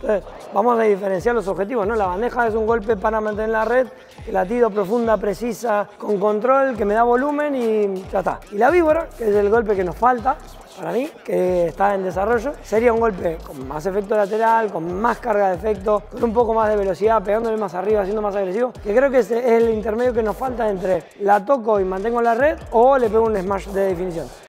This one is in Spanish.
Entonces, vamos a diferenciar los objetivos, ¿no? La bandeja es un golpe para mantener la red, que la tiro profunda, precisa, con control, que me da volumen y ya está. Y la víbora, que es el golpe que nos falta, para mí, que está en desarrollo, sería un golpe con más efecto lateral, con más carga de efecto, con un poco más de velocidad, pegándole más arriba, siendo más agresivo, que creo que es el intermedio que nos falta entre la toco y mantengo la red o le pego un smash de definición.